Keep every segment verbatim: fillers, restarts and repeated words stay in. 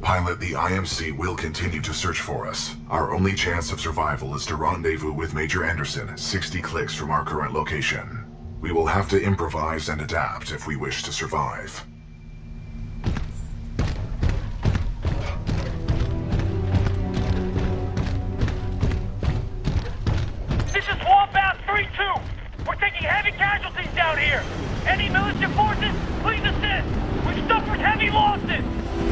Pilot, the I M C will continue to search for us. Our only chance of survival is to rendezvous with Major Anderson, sixty clicks from our current location. We will have to improvise and adapt if we wish to survive. This is Wallbound three two! We're taking heavy casualties down here! Any militia forces, please assist! We've suffered heavy losses!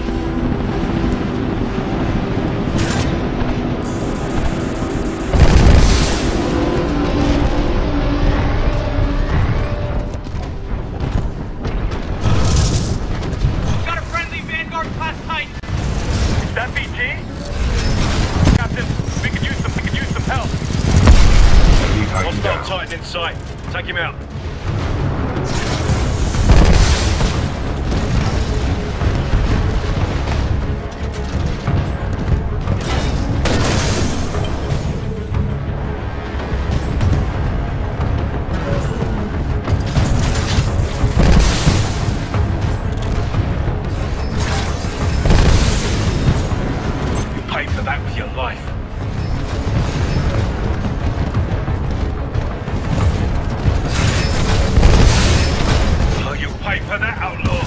Titan in sight. Take him out. You paid for that with your life. Pay for that, outlaw!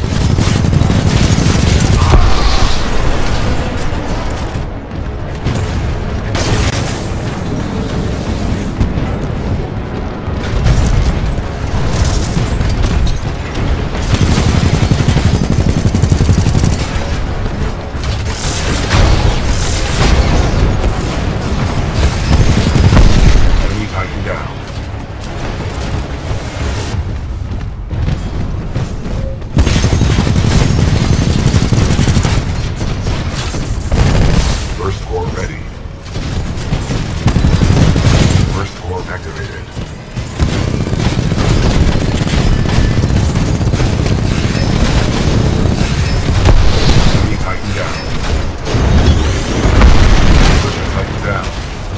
Enemy Titan down. First core ready. First core activated. Enemy Titan down. First Titan down.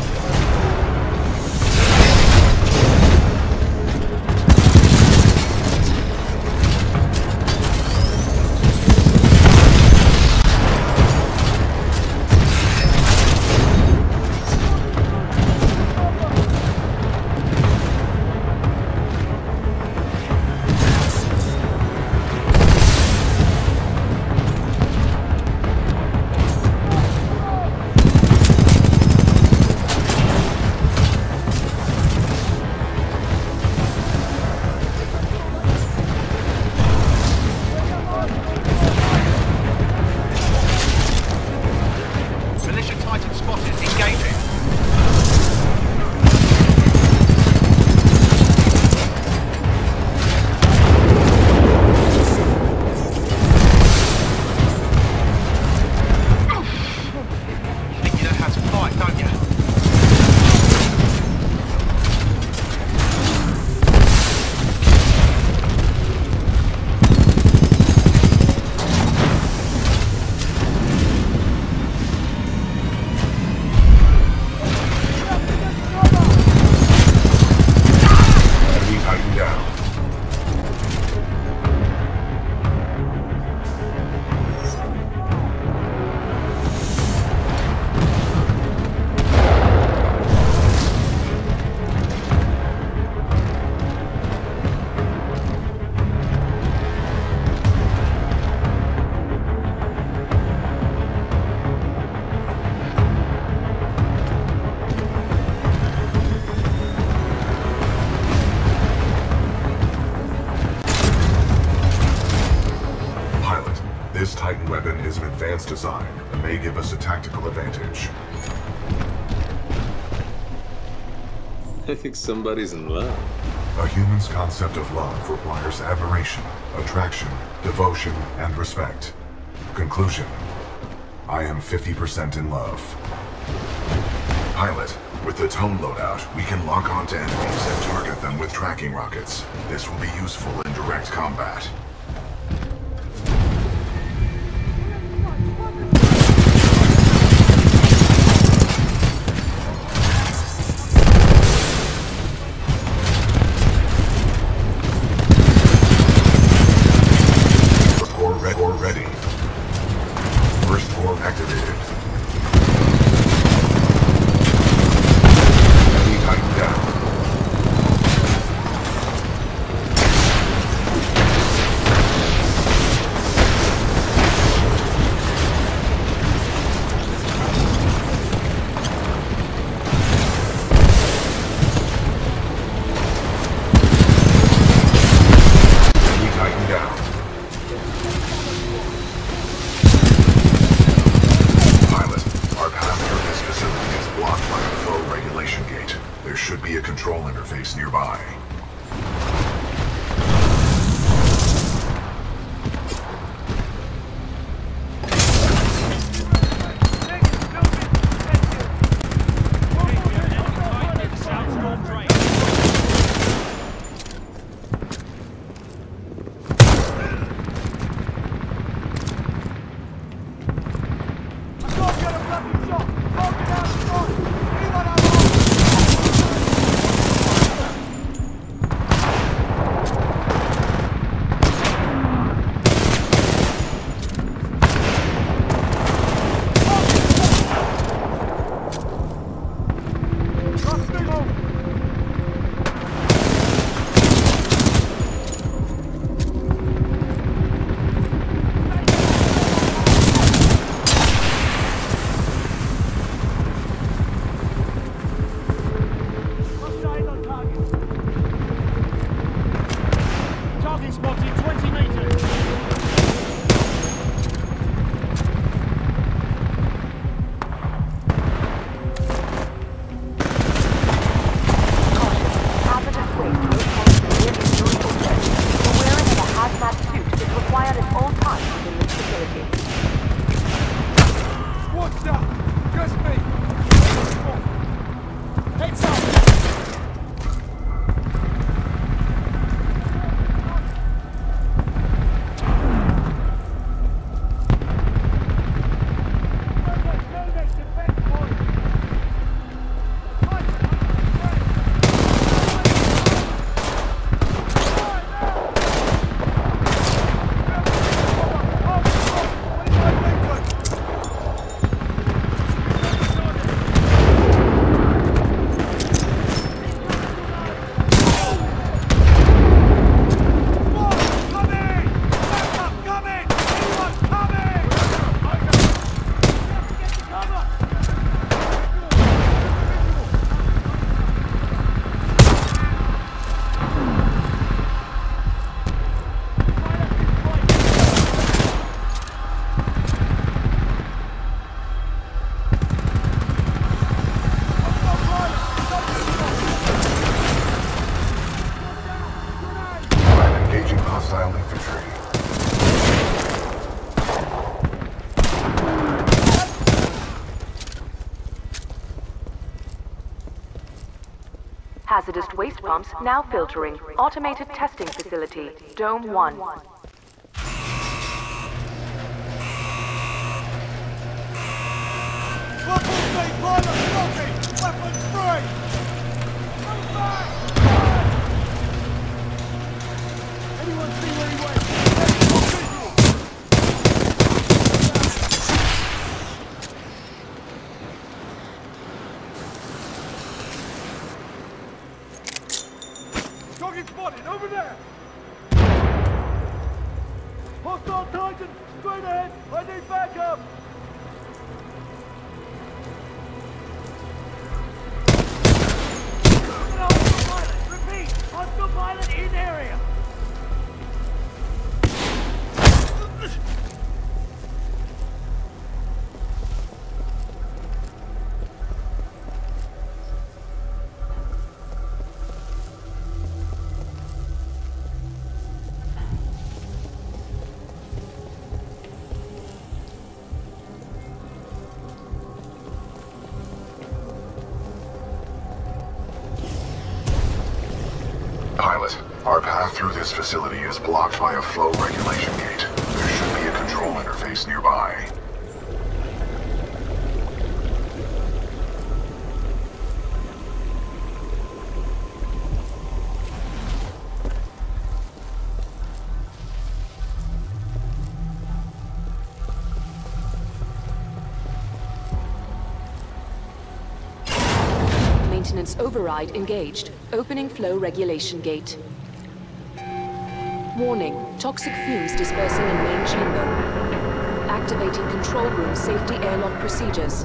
This Titan weapon is an advanced design and may give us a tactical advantage. I think somebody's in love. A human's concept of love requires admiration, attraction, devotion, and respect. Conclusion: I am fifty percent in love. Pilot, with the tone loadout, we can lock onto enemies and target them with tracking rockets. This will be useful in direct combat. regulation gate. There should be a control interface nearby. Hazardous waste pumps now filtering. Automated testing facility, Dome one. Weapons free! Move back! Anyone see where he went? Target spotted, over there! Hostile Titan, straight ahead! I need backup! Hostile pilot, repeat! Hostile pilot in area! Pilot, our path through this facility is blocked by a flow regulation gate. There should be a control interface nearby. Maintenance override engaged. Opening flow regulation gate. Warning, toxic fumes dispersing in main chamber. Activating control room safety airlock procedures.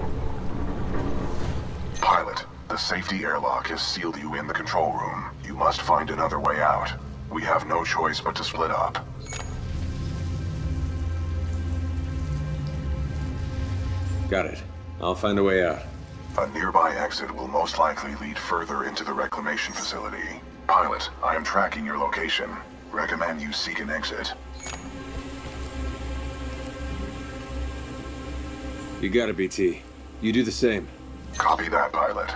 Pilot, the safety airlock has sealed you in the control room. You must find another way out. We have no choice but to split up. Got it. I'll find a way out. A nearby exit will most likely lead further into the reclamation facility. Pilot, I am tracking your location. Recommend you seek an exit. You got it, B T. You do the same. Copy that, pilot.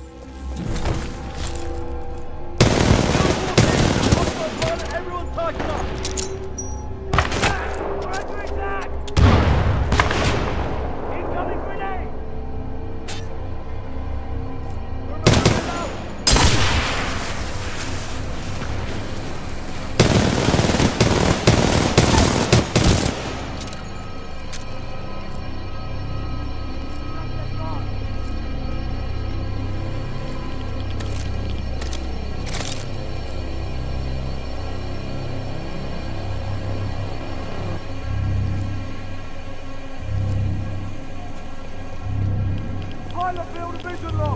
Everyone talking up! Incoming grenade! Pilot, build a vision lock!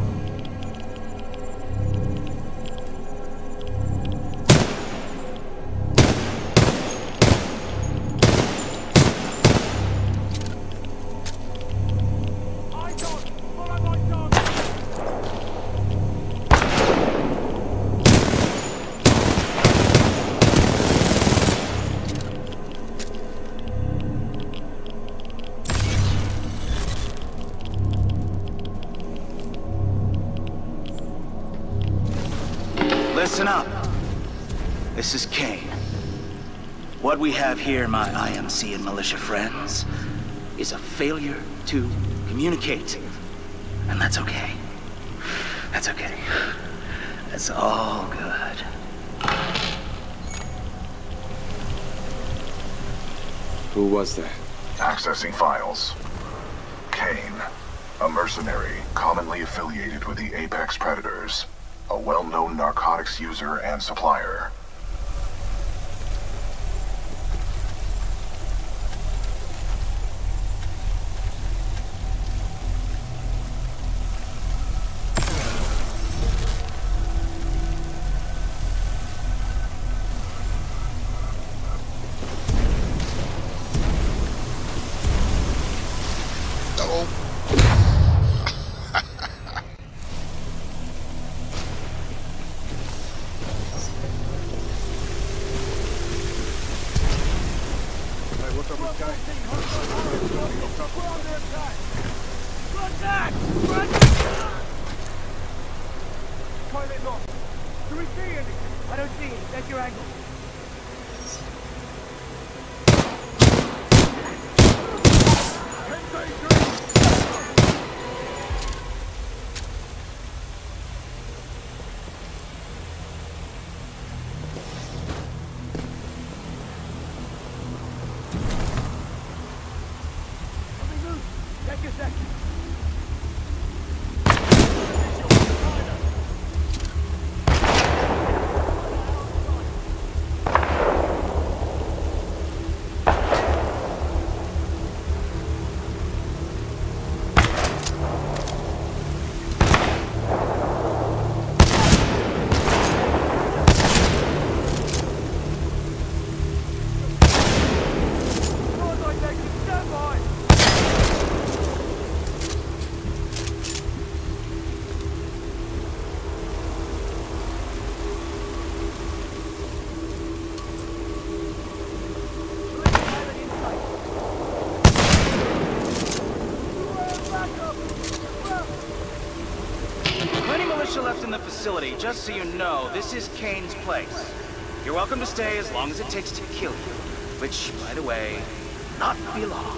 I don't! Follow my target! Listen up. This is Kane. What we have here, my I M C and militia friends, is a failure to communicate. And that's okay. That's okay. That's all good. Who was that? Accessing files. Kane, a mercenary commonly affiliated with the Apex Predators. A well-known narcotics user and supplier. Toilet locked. Do we see anything? I don't see it. That's your angle. Take a second. Left in the facility. Just so you know, this is Kane's place. You're welcome to stay as long as it takes to kill you. Which, by the way, not be long.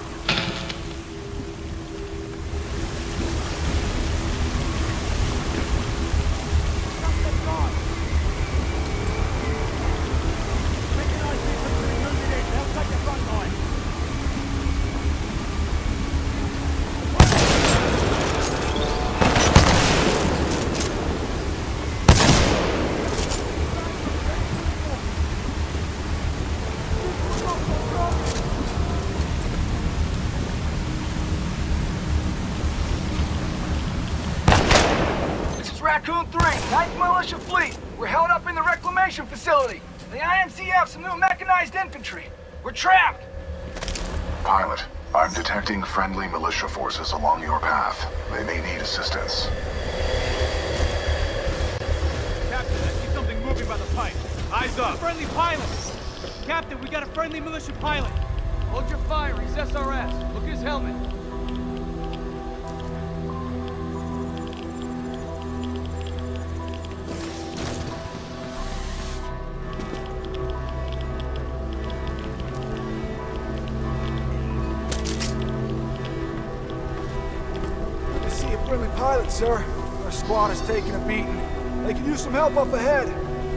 Raccoon three, ninth Militia Fleet. We're held up in the reclamation facility. The I M C F, some new mechanized infantry. We're trapped. Pilot, I'm detecting friendly militia forces along your path. They may need assistance. Captain, I see something moving by the pipe. Eyes up. Friendly pilot! Captain, we got a friendly militia pilot. Hold your fire, he's S R S. Look at his helmet. I see a friendly pilot, sir. Our squad is taking a beating. They can use some help up ahead.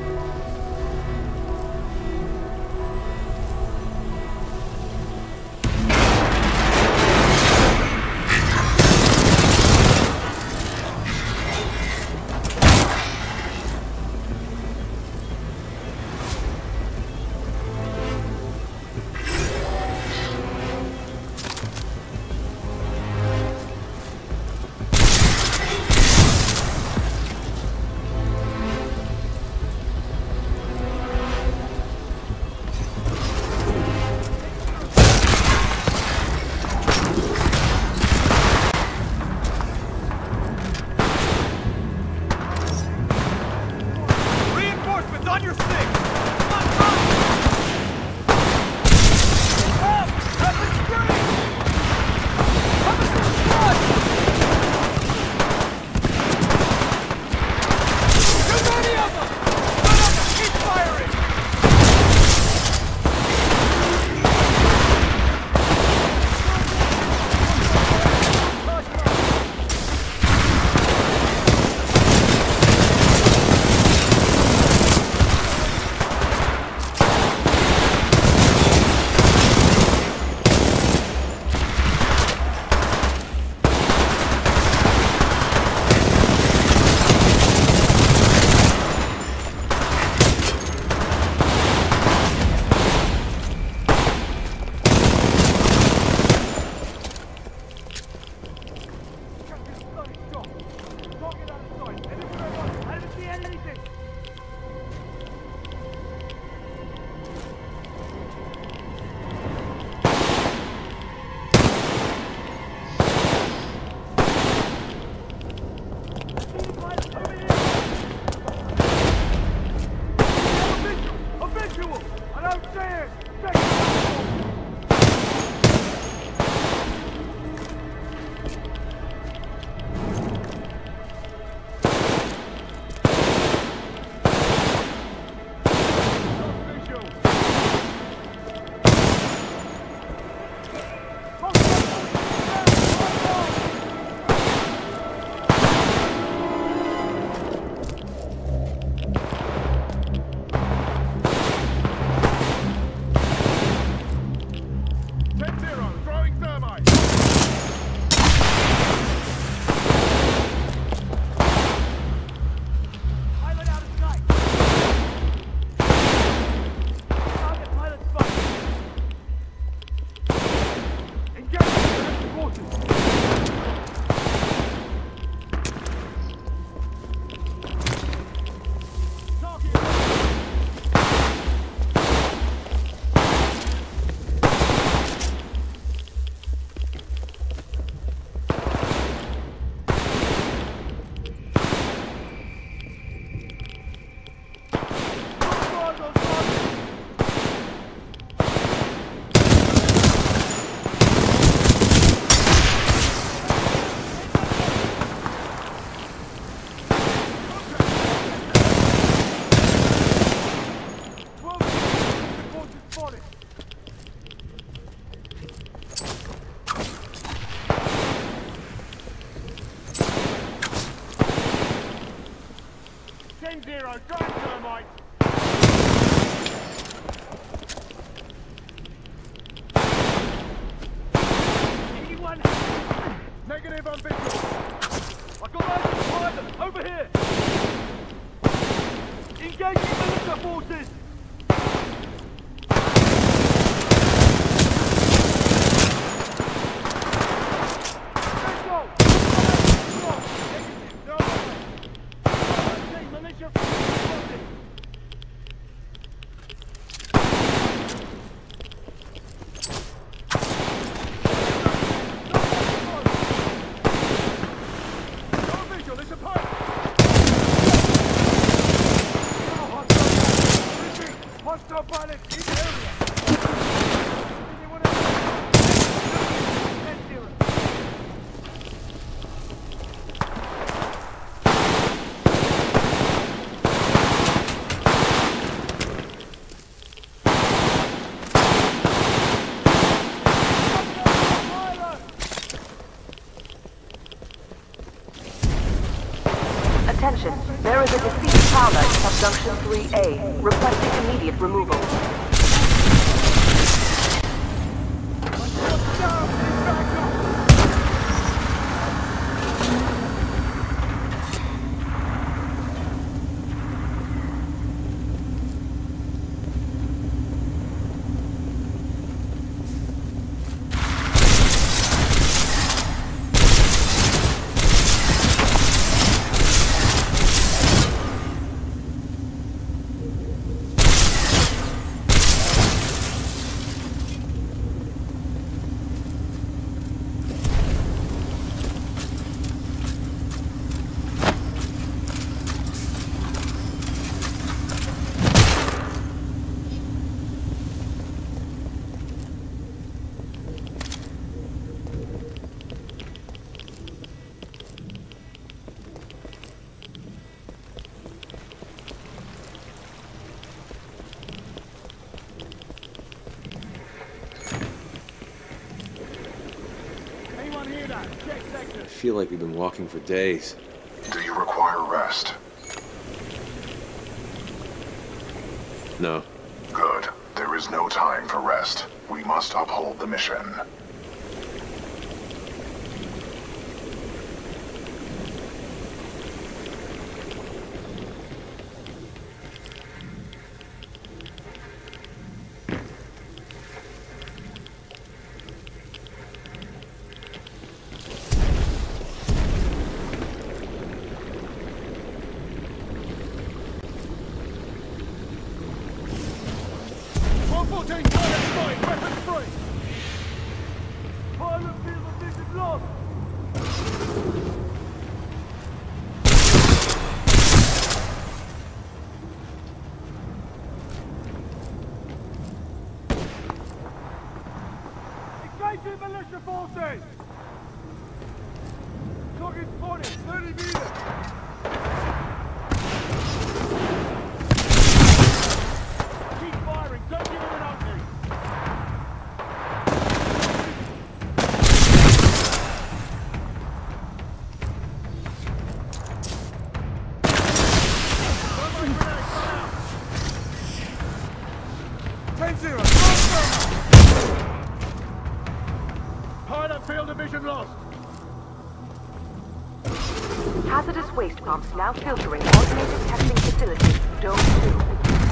Zero, drive thermite! Anyone? Negative on visual. I got eyes on pilot, over here! Engaging militia forces! Attention, there is a deceased prowler in subjunction three A, requesting immediate removal. I feel like we've been walking for days. Do you require rest? No. Good. There is no time for rest. We must uphold the mission. fourteen, target spotted, weapons free! Pilot field of vision lost! Engaging militia forces! Target spotted, thirty meters! Pilot field of vision lost. Hazardous waste pumps now filtering automated testing facility, Dome two.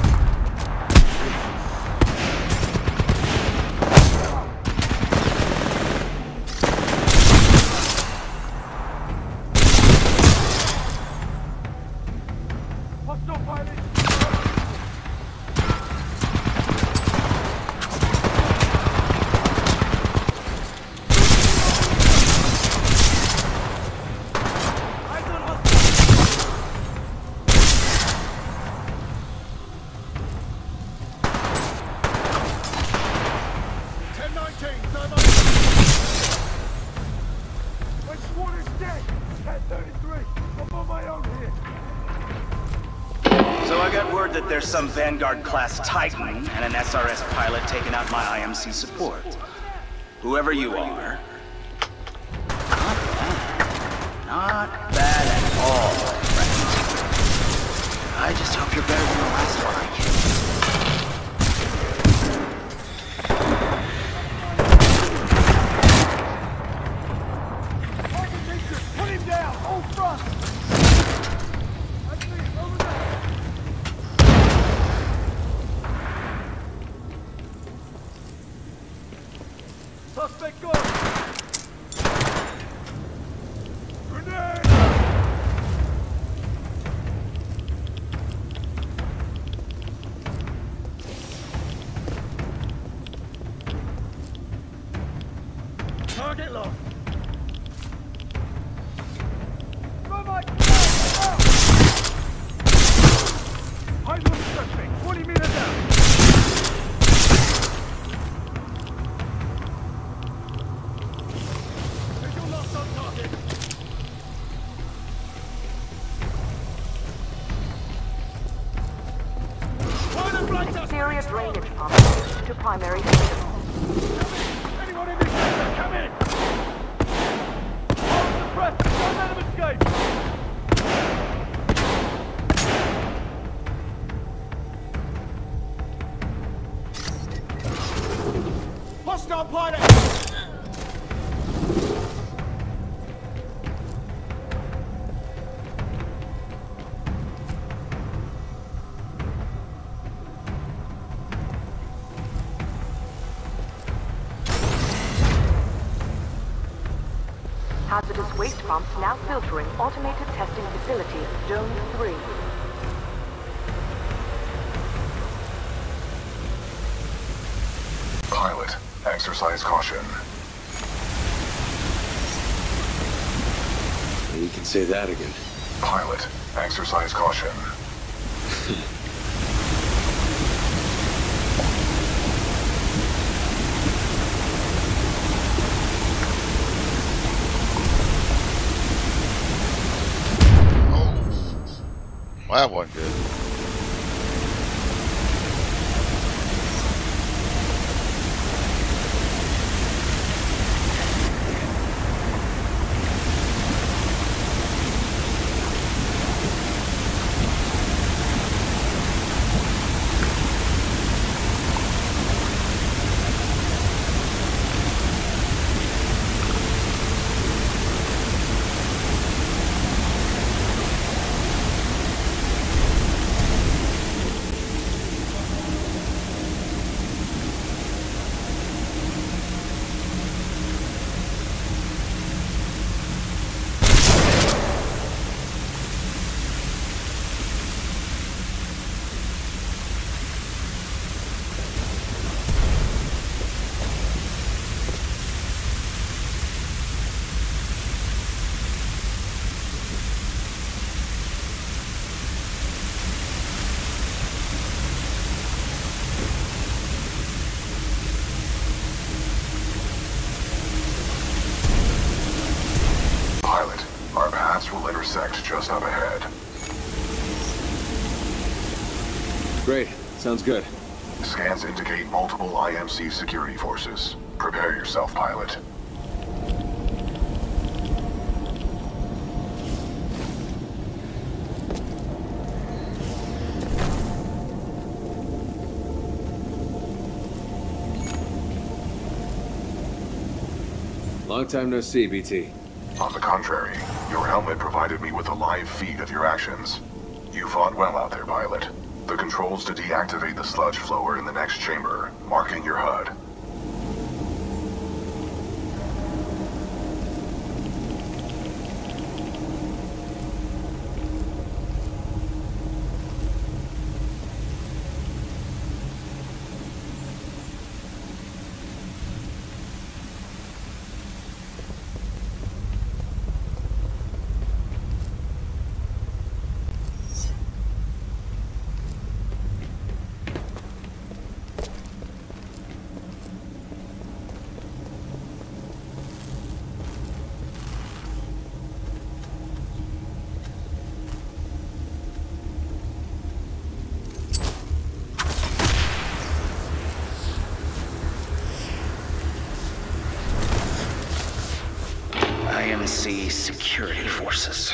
Hostile pilot. So I got word that there's some Vanguard-class Titan and an S R S pilot taking out my I M C support. Whoever you are, not bad. Not bad at all, friend. I just hope you're better than the last one I killed. Put him down! Hold front! That's me, over there! Suspect gone! Grenade! Target locked! Eyes on the suspect, twenty meters down. Visual lost on target. Pilot flight suspect. Exterior drainage pump to primary system. Anyone in this area, come in! Hold the press, don't let them escape! autopilot! Hazardous waste pumps now filtering automated testing facility, Zone three. Pilot, exercise caution. You can say that again. Pilot, exercise caution. Well, that wasn't good. Pilot, our paths will intersect just up ahead. Great. Sounds good. Scans indicate multiple I M C security forces. Prepare yourself, pilot. Long time no see, B T. On the contrary, your helmet provided me with a live feed of your actions. You fought well out there, pilot. The controls to deactivate the sludge flow are in the next chamber, marking your H U D. I M C security forces.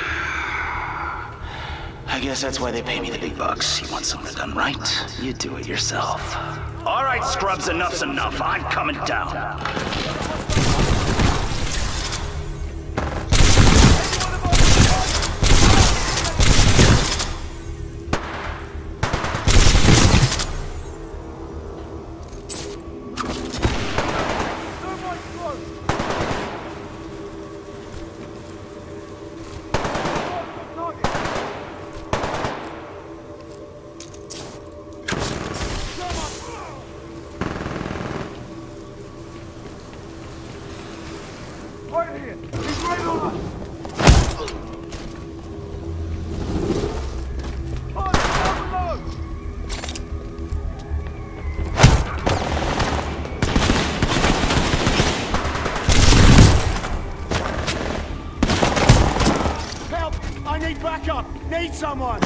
I guess that's why they pay me the big bucks. You want something done right, you do it yourself. All right, scrubs, enough's enough. I'm coming down. Right here! He's right on us! Oh, down below! Help! I need backup! Need someone!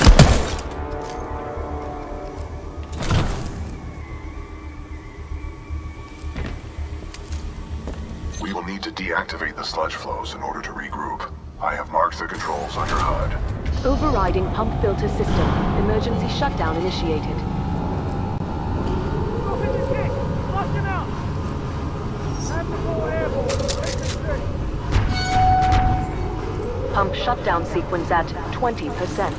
We will need to deactivate the sludge flows in order to regroup. I have marked the controls on your H U D. Overriding pump filter system. Emergency shutdown initiated. Drop in the kick! Flush him out! shutdown sequence at twenty percent.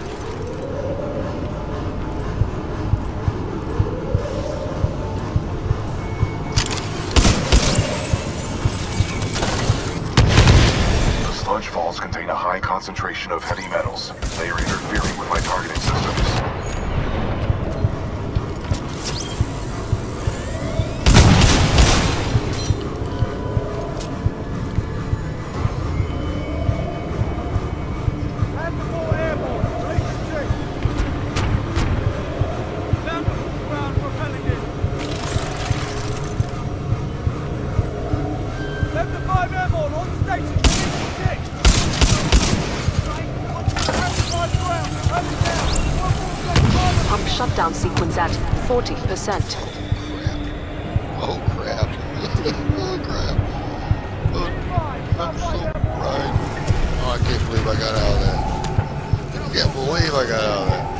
The sludge falls contain a high concentration of heavy metals. They are interfering with my targeting systems. Pump shutdown sequence at forty percent. Oh crap. Oh crap. Oh, I'm so right. Oh, I can't believe I got out of that. I can't believe I got out of that.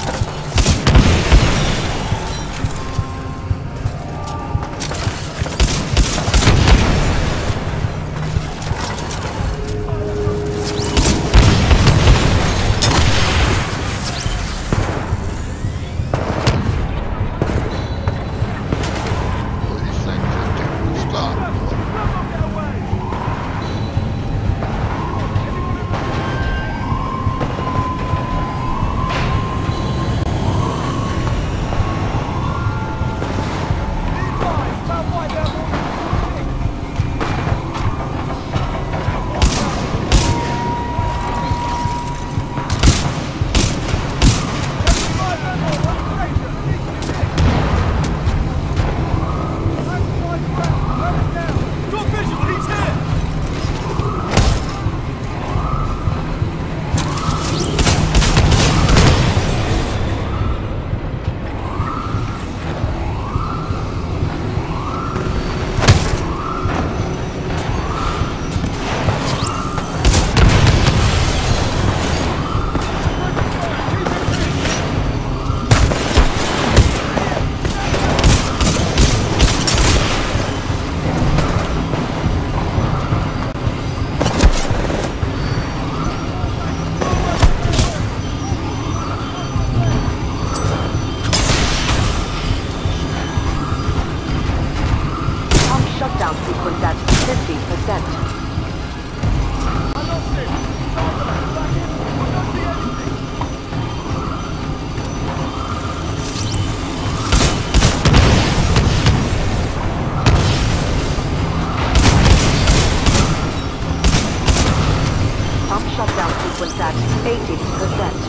eighty percent.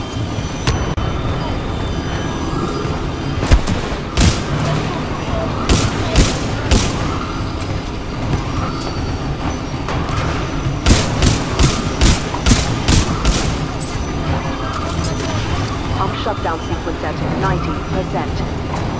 Pump shutdown sequence at ninety percent.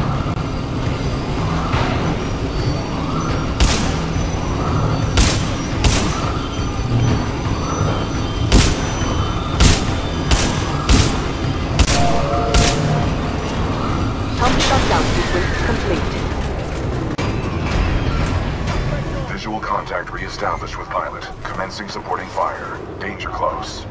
Visual contact re-established with pilot. Commencing supporting fire. Danger close.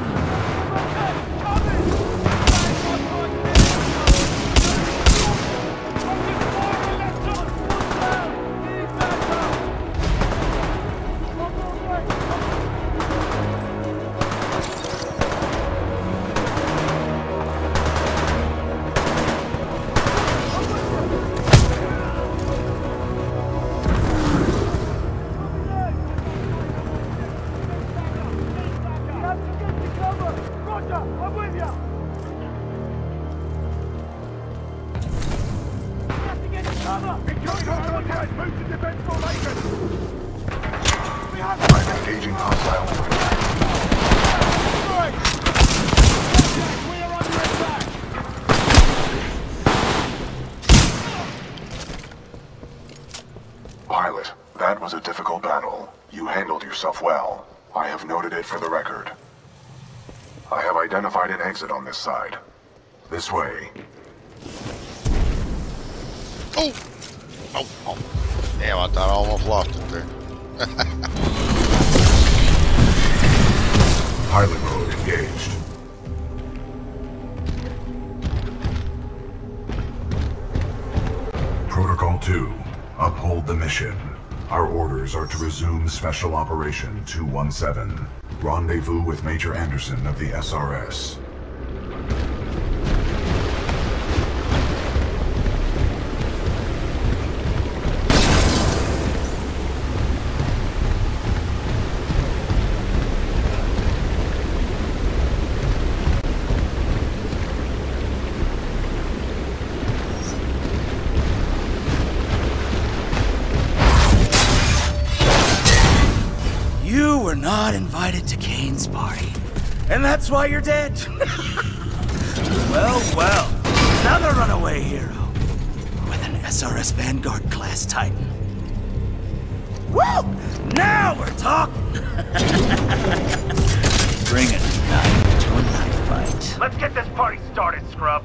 I'm engaging hostile. Pilot, that was a difficult battle. You handled yourself well. I have noted it for the record. I have identified an exit on this side. This way. Oh! Oh, oh. Damn, I thought I almost lost it there. Pilot mode engaged. Protocol two. Uphold the mission. Our orders are to resume Special Operation two one seven. Rendezvous with Major Anderson of the S R S. You were not invited to Kane's party, and that's why you're dead. Well, well, another runaway hero with an S R S Vanguard class Titan. Woo! Now we're talking. Bring a knife to a knife fight. Let's get this party started, scrub.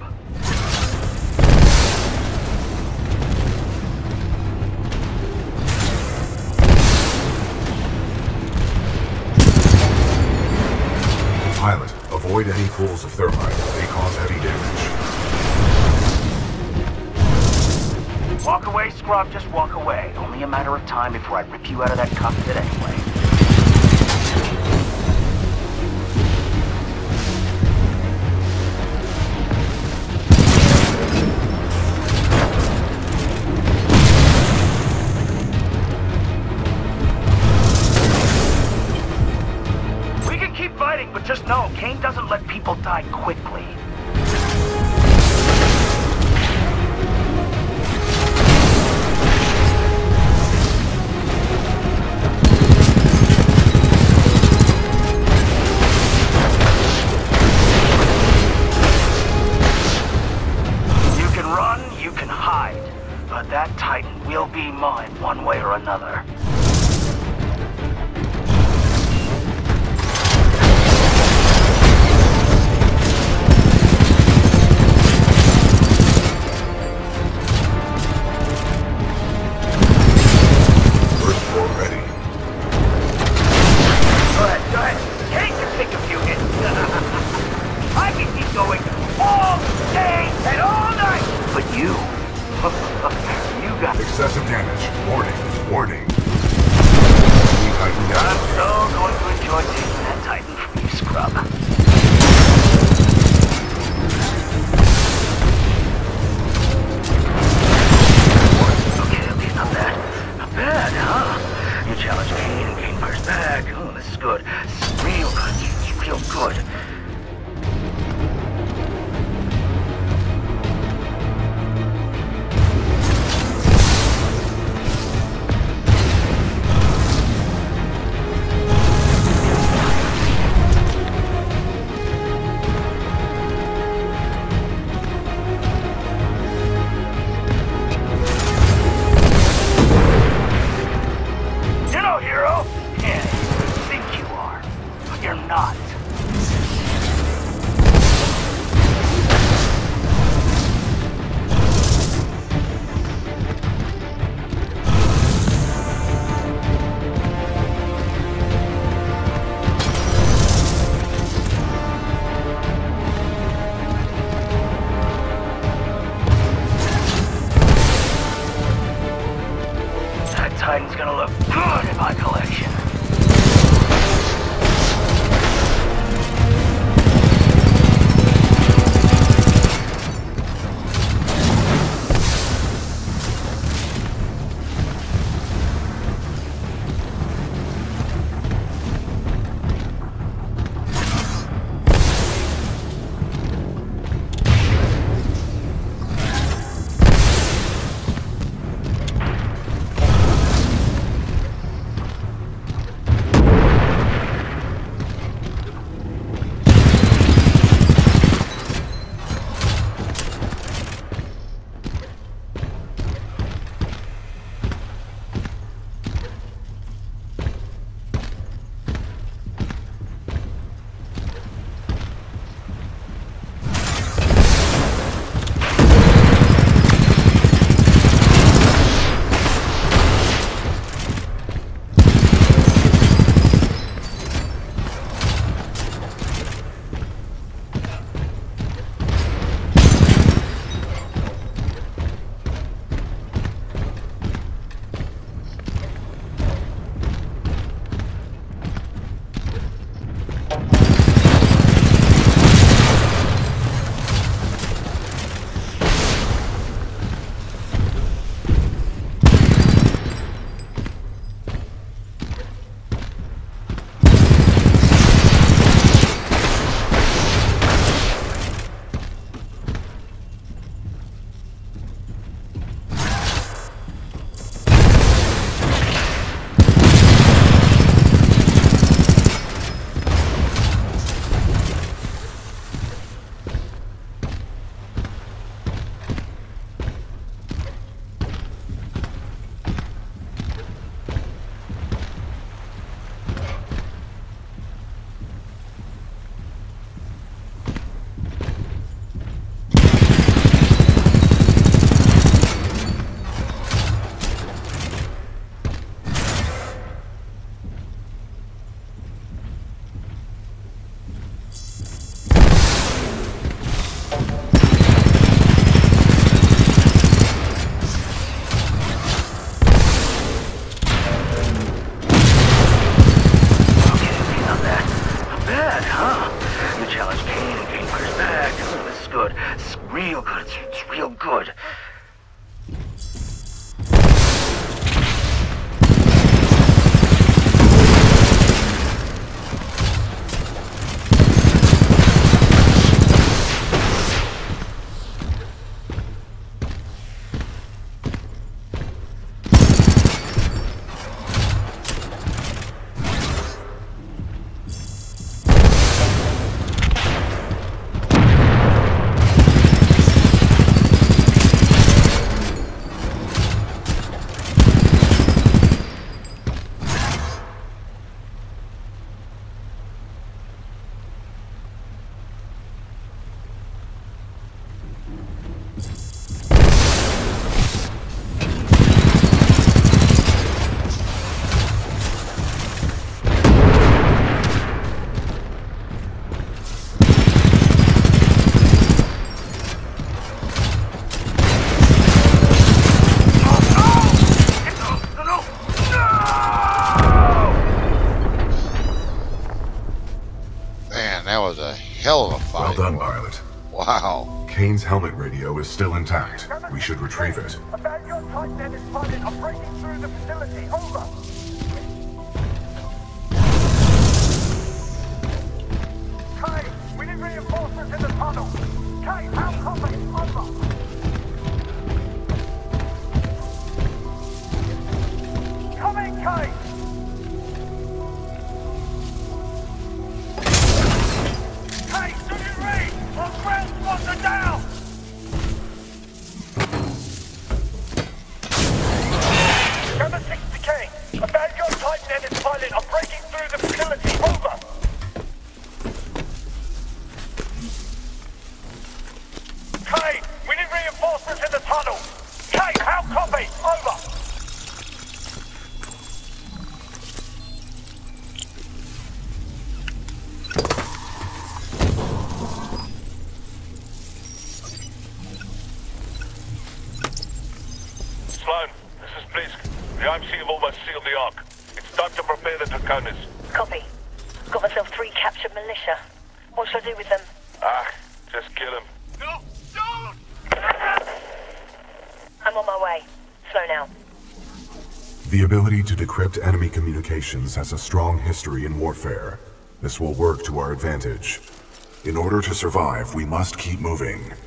Pilot, avoid any pools of thermite. They cause heavy damage. Walk away, scrub, just walk away. Only a matter of time before I rip you out of that cockpit anyway. But just know, Kane doesn't let people die quickly. You can run, you can hide, but that Titan will be mine one way or another. Excessive damage. Warning. Warning. I'm so going to enjoy taking that Titan from you, scrub. Okay, okay, not bad. Not bad, huh? You challenge Kane and Kane fires back. Oh, this is good. This is real good. It's real good. good. It's real good. It's, it's real good. Hell of a fight. Well done, pilot. Wow. Kane's helmet radio is still intact. We should retrieve it. About your Titan and its pilot are breaking through the facility. Over. Kane, we need reinforcements in the tunnel. Kane, how copy? Over. Come in, Kane. Our ground spots are down! Number six to Kane. About your Titan and its pilot are breaking through the facility. Over! Kane, we need reinforcements in the tunnel. Kane, how copy? Over! The I M C have almost sealed the Ark. It's time to prepare the Draconis. Copy. Got myself three captured militia. What should I do with them? Ah, just kill them. No! Don't! I'm on my way. Slow now. The ability to decrypt enemy communications has a strong history in warfare. This will work to our advantage. In order to survive, we must keep moving.